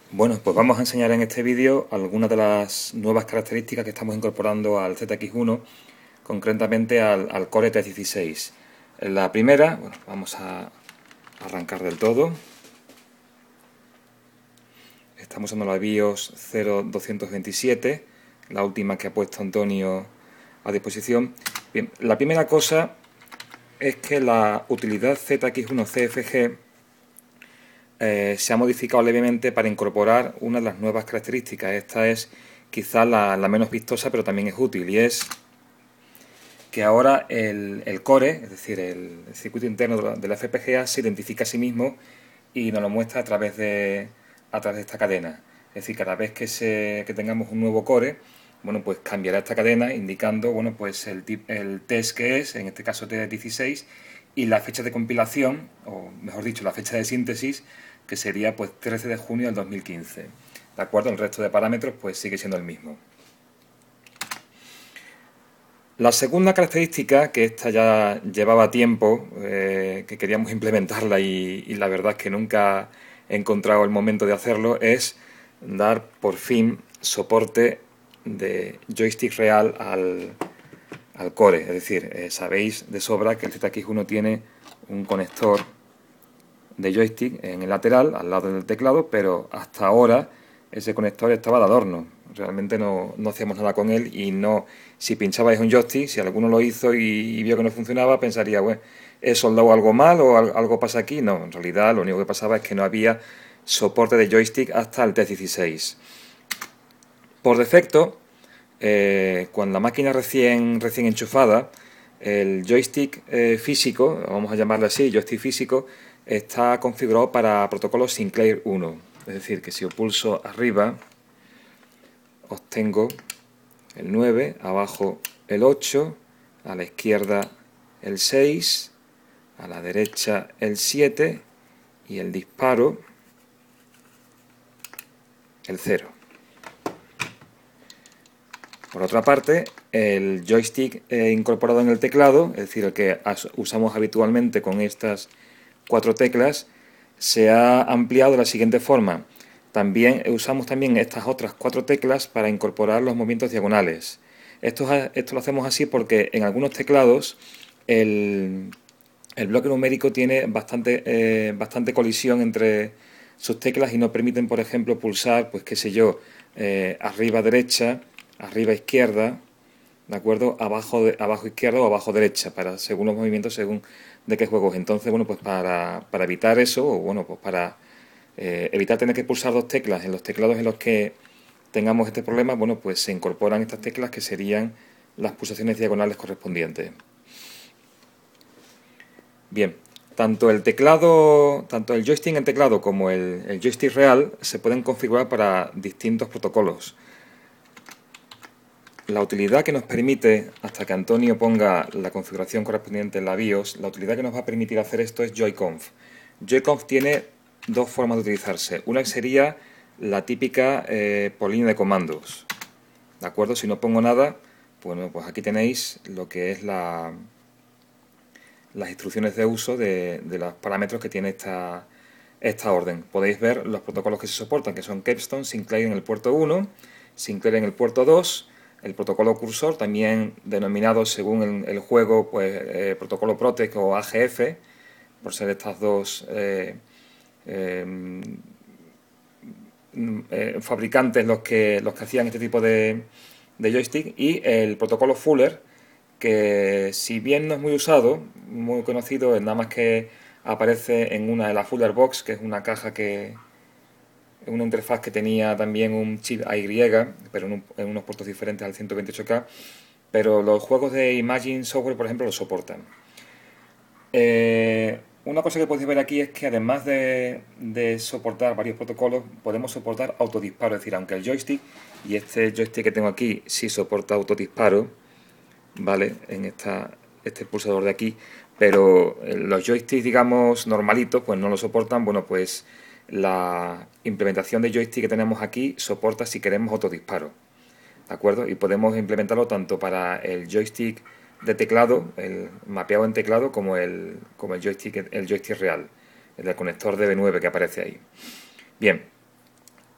Bueno, pues vamos a enseñar en este vídeo algunas de las nuevas características que estamos incorporando al ZX1, concretamente al Core T16. La primera, bueno, vamos a arrancar del todo. Estamos usando la BIOS 0227, la última que ha puesto Antonio a disposición. Bien, la primera cosa es que la utilidad ZX1 CFG se ha modificado levemente para incorporar una de las nuevas características. Esta es quizá la menos vistosa, pero también es útil, y es que ahora el core, es decir, el circuito interno de la FPGA, se identifica a sí mismo y nos lo muestra a través de esta cadena. Es decir, cada vez que tengamos un nuevo core, bueno, pues cambiará esta cadena indicando, bueno, pues el test que es, en este caso T16, y la fecha de compilación, o mejor dicho, la fecha de síntesis, que sería pues 13 de junio del 2015. ¿De acuerdo? El resto de parámetros pues sigue siendo el mismo. La segunda característica, que esta ya llevaba tiempo, que queríamos implementarla y la verdad es que nunca he encontrado el momento de hacerlo, es dar por fin soporte de joystick real al core. Es decir, sabéis de sobra que el ZX1 tiene un conector de joystick en el lateral, al lado del teclado, pero hasta ahora ese conector estaba de adorno. Realmente no hacíamos nada con él y no, si pinchabais un joystick, si alguno lo hizo y vio que no funcionaba, pensaría, bueno, ¿he soldado algo mal o algo pasa aquí? No, en realidad lo único que pasaba es que no había soporte de joystick hasta el T16. Por defecto, cuando la máquina recién enchufada, el joystick físico, vamos a llamarlo así, joystick físico, está configurado para protocolo Sinclair 1. Es decir, que si yo pulso arriba, obtengo el 9, abajo el 8, a la izquierda el 6, a la derecha el 7 y el disparo el 0. Por otra parte, el joystick incorporado en el teclado, es decir, el que usamos habitualmente con estas 4 teclas, se ha ampliado de la siguiente forma. También usamos estas otras 4 teclas para incorporar los movimientos diagonales. Esto lo hacemos así porque en algunos teclados el bloque numérico tiene bastante colisión entre sus teclas y no permiten, por ejemplo, pulsar, pues qué sé yo, arriba derecha, arriba izquierda, ¿de acuerdo? Abajo izquierda o abajo derecha, según los movimientos, según de qué juegos. Entonces, bueno, pues para evitar eso, o bueno, pues para evitar tener que pulsar 2 teclas en los teclados en los que tengamos este problema, bueno, pues se incorporan estas teclas que serían las pulsaciones diagonales correspondientes. Bien, tanto el joystick en teclado como el joystick real se pueden configurar para distintos protocolos. La utilidad que nos permite, hasta que Antonio ponga la configuración correspondiente en la BIOS, la utilidad que nos va a permitir hacer esto es JoyConf. JoyConf tiene 2 formas de utilizarse. Una sería la típica por línea de comandos. ¿De acuerdo? Si no pongo nada, bueno, pues aquí tenéis lo que es las instrucciones de uso de los parámetros que tiene esta orden. Podéis ver los protocolos que se soportan, que son Capstone, Sinclair en el puerto 1, Sinclair en el puerto 2, el protocolo cursor, también denominado según el juego, pues protocolo Protect o AGF, por ser estas dos fabricantes los que hacían este tipo de joystick, y el protocolo Fuller, que si bien no es muy usado, muy conocido, nada más que aparece en una de las Fuller Box, que es una caja una interfaz que tenía también un chip AY, pero en unos puertos diferentes al 128K, pero los juegos de Imagine Software, por ejemplo, lo soportan. Una cosa que podéis ver aquí es que además de soportar varios protocolos, podemos soportar autodisparo, es decir, aunque el joystick, y este joystick que tengo aquí sí soporta autodisparo, ¿vale? En este pulsador de aquí, pero los joysticks, digamos, normalitos, pues no lo soportan. Bueno, pues la implementación de joystick que tenemos aquí soporta si queremos autodisparo, ¿de acuerdo? Y podemos implementarlo tanto para el joystick de teclado, el mapeado en teclado, como el joystick real, el del conector DB9 que aparece ahí. Bien,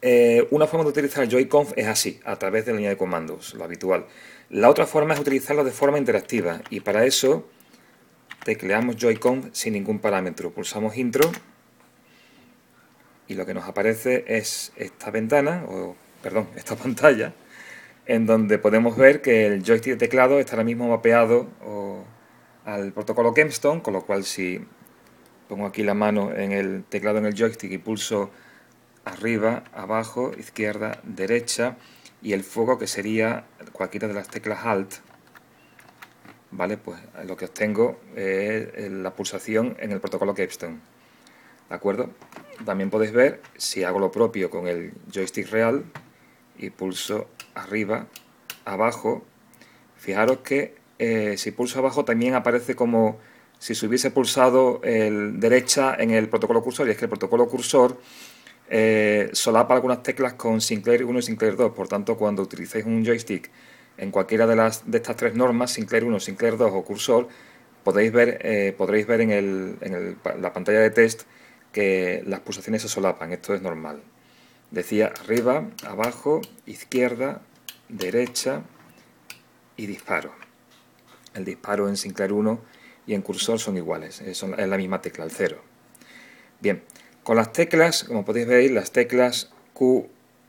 Una forma de utilizar Joy-Conf es así, a través de la línea de comandos, lo habitual. La otra forma es utilizarlo de forma interactiva y para eso tecleamos Joy-Conf sin ningún parámetro. Pulsamos Intro y lo que nos aparece es esta ventana, perdón, esta pantalla, en donde podemos ver que el joystick de teclado está ahora mismo mapeado al protocolo Kempston, con lo cual si pongo aquí la mano en el teclado en el joystick y pulso arriba, abajo, izquierda, derecha y el fuego, que sería cualquiera de las teclas Alt, ¿vale? Pues lo que obtengo es la pulsación en el protocolo Kempston, ¿de acuerdo? También podéis ver si hago lo propio con el joystick real y pulso arriba, abajo. Fijaros que si pulso abajo también aparece como si se hubiese pulsado el derecha en el protocolo cursor, y es que el protocolo cursor solapa algunas teclas con Sinclair 1 y Sinclair 2, por tanto cuando utilicéis un joystick en cualquiera de estas tres normas, Sinclair 1, Sinclair 2 o cursor, podréis ver en la pantalla de test que las pulsaciones se solapan. Esto es normal. Decía arriba, abajo, izquierda, derecha y disparo. El disparo en Sinclair 1 y en cursor son iguales, es la misma tecla, el 0. Bien, con las teclas, como podéis ver, las teclas Q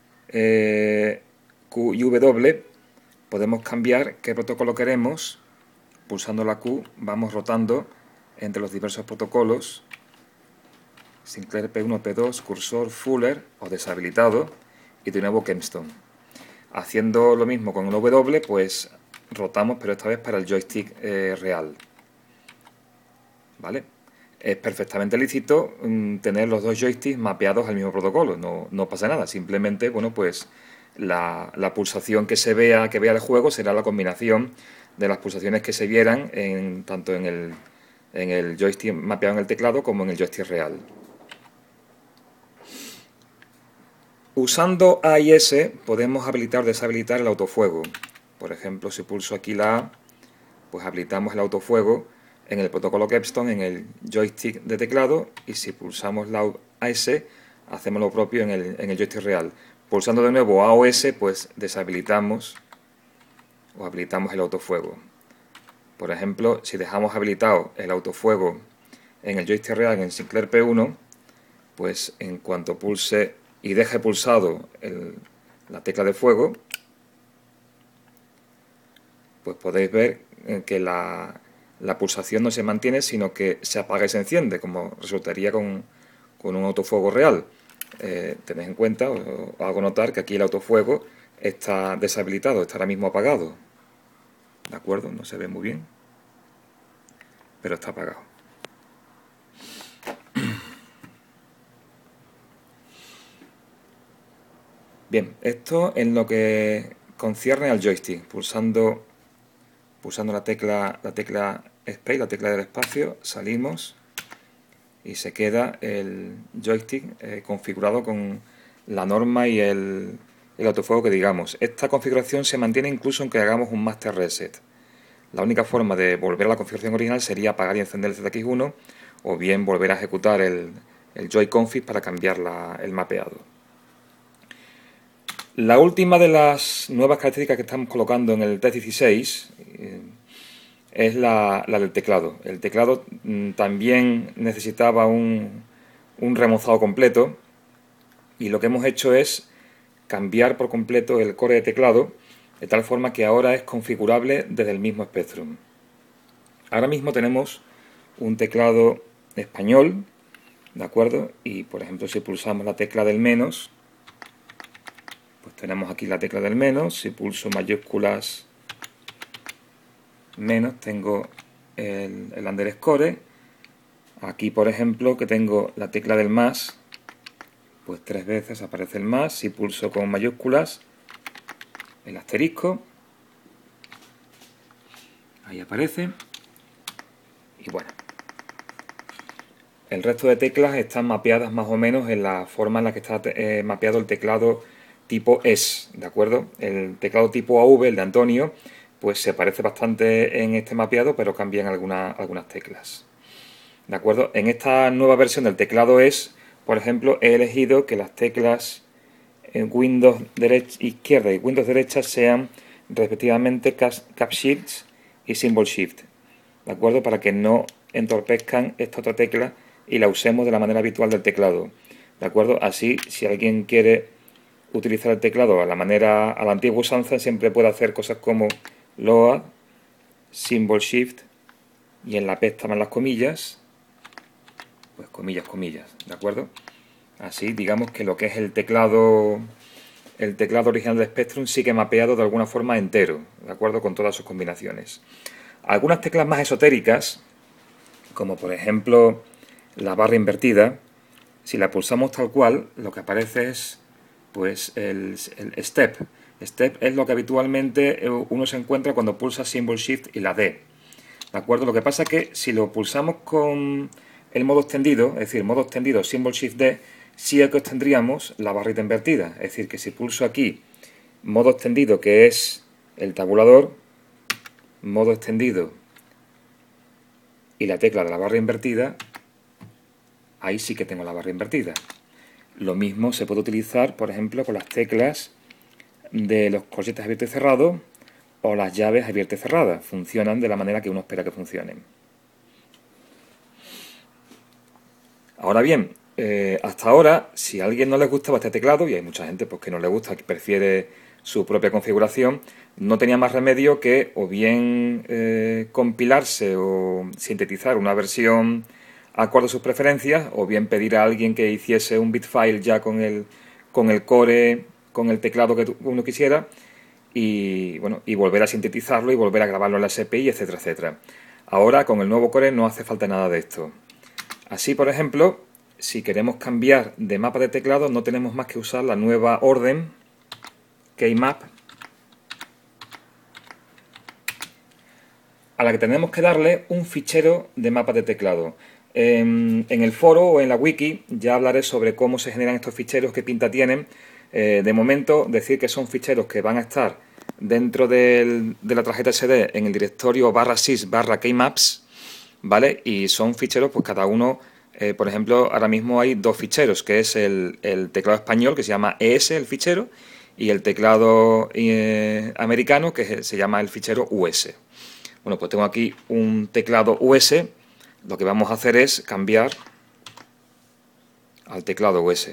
y W, podemos cambiar qué protocolo queremos. Pulsando la Q vamos rotando entre los diversos protocolos, Sinclair P1, P2, cursor, Fuller o deshabilitado, y de nuevo Kempston. Haciendo lo mismo con el W, pues rotamos, pero esta vez para el joystick real, ¿vale? Es perfectamente lícito tener los dos joysticks mapeados al mismo protocolo, no pasa nada, simplemente, bueno, pues la pulsación que vea el juego será la combinación de las pulsaciones que se vieran tanto en el joystick mapeado en el teclado como en el joystick real. Usando A y S podemos habilitar o deshabilitar el autofuego. Por ejemplo, si pulso aquí la A, pues habilitamos el autofuego en el protocolo Kempston en el joystick de teclado, y si pulsamos la AS hacemos lo propio en el joystick real. Pulsando de nuevo A o S, pues deshabilitamos o habilitamos el autofuego. Por ejemplo, si dejamos habilitado el autofuego en el joystick real en Sinclair P1, pues en cuanto pulse y deje pulsado la tecla de fuego, pues podéis ver que la pulsación no se mantiene, sino que se apaga y se enciende, como resultaría con un autofuego real. Tened en cuenta, os hago notar que aquí el autofuego está deshabilitado, está ahora mismo apagado. ¿De acuerdo? No se ve muy bien, pero está apagado. Bien, esto en lo que concierne al joystick. Pulsando la tecla Space, la tecla del espacio, salimos y se queda el joystick configurado con la norma y el autofuego que digamos. Esta configuración se mantiene incluso aunque hagamos un master reset. La única forma de volver a la configuración original sería apagar y encender el ZX1, o bien volver a ejecutar el joy-config para cambiar el mapeado. La última de las nuevas características que estamos colocando en el test 16 es la del teclado. El teclado también necesitaba un remozado completo, y lo que hemos hecho es cambiar por completo el core de teclado, de tal forma que ahora es configurable desde el mismo Spectrum. Ahora mismo tenemos un teclado español, ¿de acuerdo? Y por ejemplo, si pulsamos la tecla del menos, pues tenemos aquí la tecla del menos. Si pulso mayúsculas menos, tengo el underscore. Aquí, por ejemplo, que tengo la tecla del más, pues 3 veces aparece el más. Si pulso con mayúsculas, el asterisco, ahí aparece. Y bueno, el resto de teclas están mapeadas más o menos en la forma en la que está mapeado el teclado tipo ES, ¿de acuerdo? El teclado tipo AV, el de Antonio, pues se parece bastante en este mapeado, pero cambian algunas teclas. ¿De acuerdo? En esta nueva versión del teclado ES, por ejemplo, he elegido que las teclas Windows izquierda y Windows derecha sean respectivamente Cap Shift y Symbol Shift, ¿de acuerdo? Para que no entorpezcan esta otra tecla y la usemos de la manera habitual del teclado, ¿de acuerdo? Así, si alguien quiere utilizar el teclado a la antigua usanza, siempre puede hacer cosas como Load, Symbol Shift y en la pestaña más las comillas, pues comillas, ¿de acuerdo? Así, digamos que lo que es el teclado original de Spectrum sigue mapeado de alguna forma entero, ¿de acuerdo? Con todas sus combinaciones. Algunas teclas más esotéricas, como por ejemplo la barra invertida, si la pulsamos tal cual, lo que aparece es pues el Step. Step es lo que habitualmente uno se encuentra cuando pulsa Symbol Shift y la D, ¿de acuerdo? Lo que pasa es que si lo pulsamos con el modo extendido, es decir, modo extendido Symbol Shift D, sí que obtendríamos la barrita invertida. Es decir, que si pulso aquí modo extendido, que es el tabulador, modo extendido y la tecla de la barra invertida, ahí sí que tengo la barra invertida. Lo mismo se puede utilizar, por ejemplo, con las teclas de los corchetes abiertos y cerrados o las llaves abiertas y cerradas. Funcionan de la manera que uno espera que funcionen. Ahora bien, hasta ahora, si a alguien no le gustaba este teclado, y hay mucha gente pues, que no le gusta, que prefiere su propia configuración, no tenía más remedio que o bien compilarse o sintetizar una versión acorde a sus preferencias, o bien pedir a alguien que hiciese un bitfile ya con el core, con el teclado que uno quisiera, y bueno, y volver a sintetizarlo y volver a grabarlo en la SPI, etcétera, etcétera. Ahora con el nuevo core no hace falta nada de esto. Así, por ejemplo, si queremos cambiar de mapa de teclado, no tenemos más que usar la nueva orden keymap, a la que tenemos que darle un fichero de mapa de teclado. En el foro o en la wiki ya hablaré sobre cómo se generan estos ficheros, qué pinta tienen. De momento, decir que son ficheros que van a estar dentro de la tarjeta SD en el directorio /sys/keymaps, ¿vale? Y son ficheros, pues cada uno, por ejemplo, ahora mismo hay dos ficheros, que es el teclado español, que se llama ES, el fichero, y el teclado americano, que se llama el fichero US. Bueno, pues tengo aquí un teclado US. Lo que vamos a hacer es cambiar al teclado US.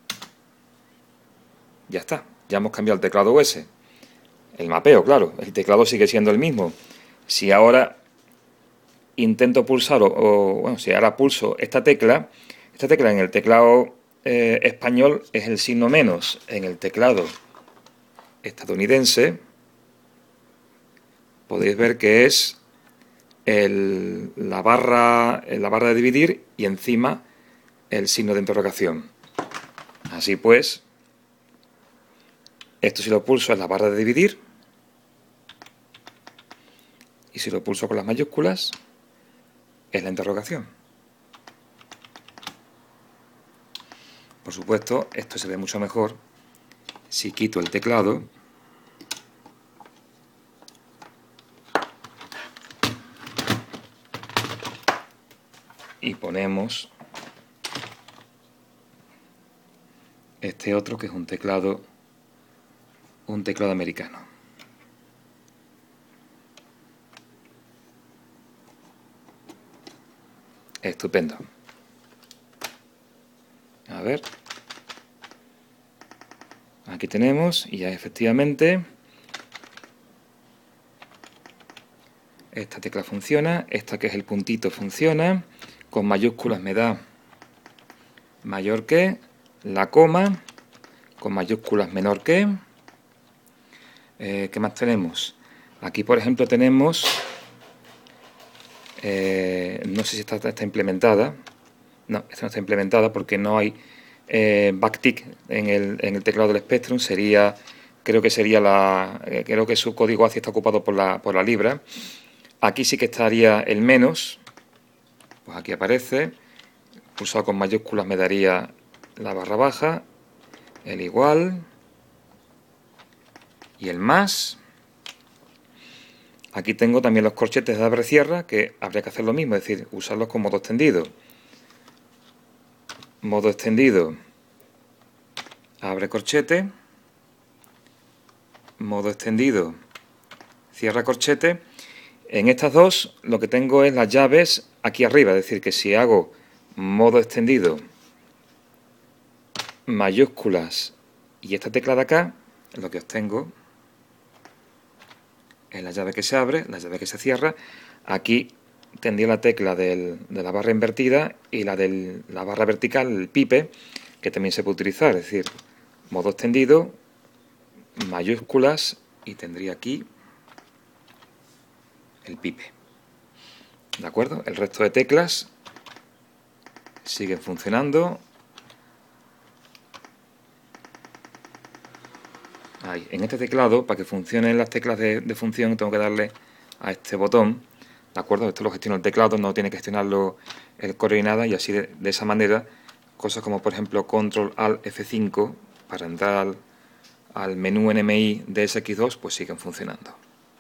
Ya está, ya hemos cambiado el teclado US. El mapeo, claro, el teclado sigue siendo el mismo. Si ahora intento pulsar, bueno, si ahora pulso esta tecla en el teclado español es el signo menos. En el teclado estadounidense podéis ver que es la barra de dividir y encima el signo de interrogación. Así pues, esto si lo pulso es la barra de dividir, y si lo pulso con las mayúsculas es la interrogación. Por supuesto, esto se ve mucho mejor si quito el teclado y ponemos este otro, que es un teclado americano. Estupendo. A ver. Aquí tenemos, y ya efectivamente esta tecla funciona, esta que es el puntito funciona, con mayúsculas me da mayor que, la coma, con mayúsculas menor que. ¿Qué más tenemos? Aquí, por ejemplo, tenemos, no sé si esta está implementada. No, esta no está implementada porque no hay backtick en el teclado del Spectrum. Creo que su código ASCII está ocupado por la libra. Aquí sí que estaría el menos, pues aquí aparece, pulsado con mayúsculas me daría la barra baja, el igual y el más. Aquí tengo también los corchetes de abre y cierra, que habría que hacer lo mismo, es decir, usarlos con modo extendido. Modo extendido, abre corchete, modo extendido, cierra corchete. En estas dos lo que tengo es las llaves aquí arriba, es decir, que si hago modo extendido, mayúsculas y esta tecla de acá, lo que obtengo es la llave que se abre, la llave que se cierra. Aquí tendría la tecla de la barra invertida y la de la barra vertical, el pipe, que también se puede utilizar, es decir, modo extendido, mayúsculas y tendría aquí el pipe. ¿De acuerdo? El resto de teclas siguen funcionando. Ahí. En este teclado, para que funcionen las teclas de función, tengo que darle a este botón. ¿De acuerdo? Esto lo gestiona el teclado, no tiene que gestionarlo el core ni nada, y así de esa manera, cosas como por ejemplo Control Alt F5 para entrar al menú NMI de SX2, pues siguen funcionando.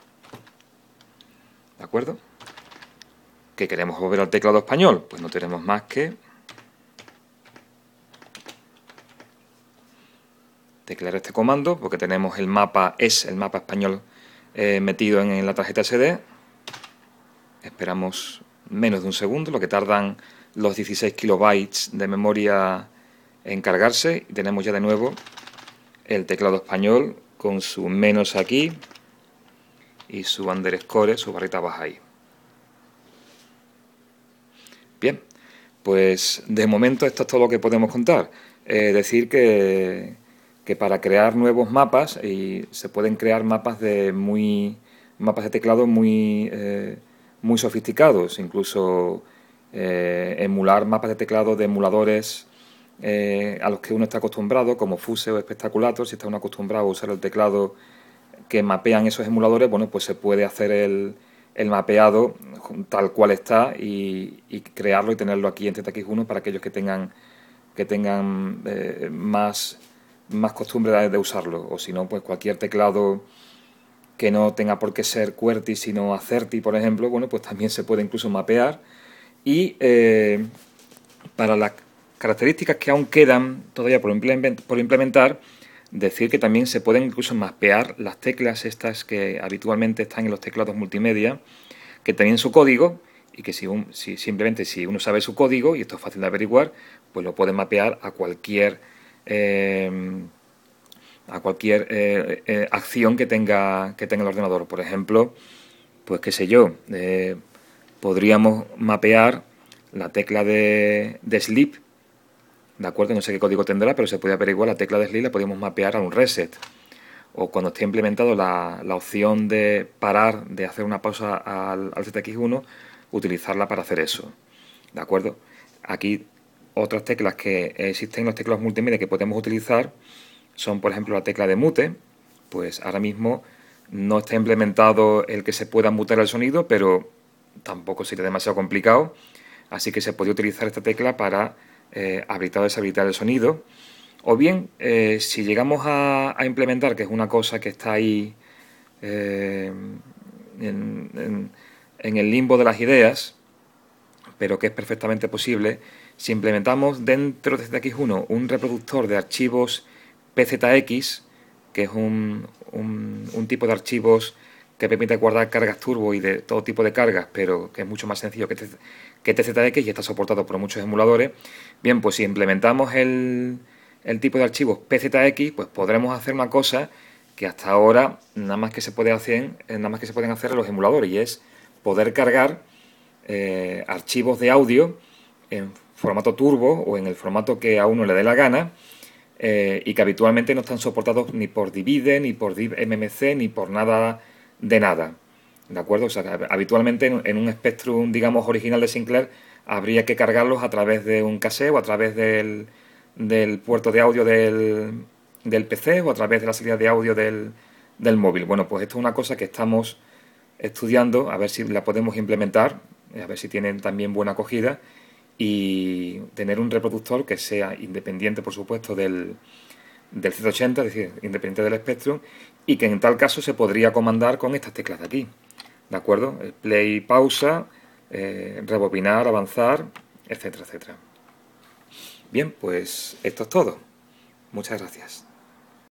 ¿De acuerdo? ¿Que queremos volver al teclado español? Pues no tenemos más que teclear este comando, porque tenemos el mapa español metido en la tarjeta SD. Esperamos menos de un segundo, lo que tardan los 16 kilobytes de memoria en cargarse, y tenemos ya de nuevo el teclado español con su menos aquí y su underscore, su barrita baja ahí. Bien, pues de momento esto es todo lo que podemos contar. Decir que para crear nuevos mapas, y se pueden crear mapas de teclado muy sofisticados, incluso emular mapas de teclado de emuladores a los que uno está acostumbrado, como Fuse o Spectaculator. Si está uno acostumbrado a usar el teclado que mapean esos emuladores, bueno, pues se puede hacer el mapeado tal cual está y crearlo y tenerlo aquí en ZX1 para aquellos que tengan más costumbre de usarlo, o si no, pues cualquier teclado que no tenga por qué ser QWERTY sino AZERTY, por ejemplo, bueno, pues también se puede incluso mapear. Y para las características que aún quedan todavía por implementar, decir que también se pueden incluso mapear las teclas estas que habitualmente están en los teclados multimedia, que tienen su código, y que simplemente si uno sabe su código, y esto es fácil de averiguar, pues lo puede mapear a cualquier acción que tenga el ordenador. Por ejemplo, pues qué sé yo, podríamos mapear la tecla de sleep, ¿de acuerdo? No sé qué código tendrá, pero se puede averiguar la tecla de sleep, la podemos mapear a un reset. O cuando esté implementado la opción de parar, de hacer una pausa al ZX1, utilizarla para hacer eso. ¿De acuerdo? Aquí otras teclas que existen en los teclados multimedia que podemos utilizar son, por ejemplo, la tecla de mute. Pues ahora mismo no está implementado el que se pueda mutar el sonido, pero tampoco sería demasiado complicado. Así que se puede utilizar esta tecla para habilitar o deshabilitar el sonido. O bien, si llegamos a implementar, que es una cosa que está ahí en el limbo de las ideas, pero que es perfectamente posible, si implementamos dentro de ZX1 un reproductor de archivos PZX, que es un tipo de archivos que permite guardar cargas turbo y de todo tipo de cargas, pero que es mucho más sencillo que TZX y está soportado por muchos emuladores. Bien, pues si implementamos el tipo de archivos PZX, pues podremos hacer una cosa que hasta ahora nada más que se pueden hacer en los emuladores, y es poder cargar archivos de audio en formato turbo o en el formato que a uno le dé la gana, y que habitualmente no están soportados ni por Divide, ni por DivMMC, ni por nada de nada. ¿De acuerdo? O sea, habitualmente en un Spectrum, digamos, original de Sinclair, habría que cargarlos a través de un cassette o a través del puerto de audio del PC o a través de la salida de audio del móvil. Bueno, pues esto es una cosa que estamos estudiando, a ver si la podemos implementar, a ver si tienen también buena acogida, y tener un reproductor que sea independiente, por supuesto, del Z80, es decir, independiente del Spectrum, y que en tal caso se podría comandar con estas teclas de aquí. ¿De acuerdo? El play, pausa, rebobinar, avanzar, etcétera, etcétera. Bien, pues esto es todo. Muchas gracias.